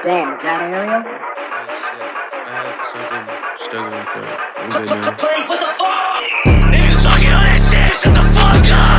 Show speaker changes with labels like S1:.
S1: Damn, is that Ariel?
S2: Oh shit, I had something stuck in my throat. I'm good now.
S3: What the fuck? If you talking all that shit, shut the fuck up!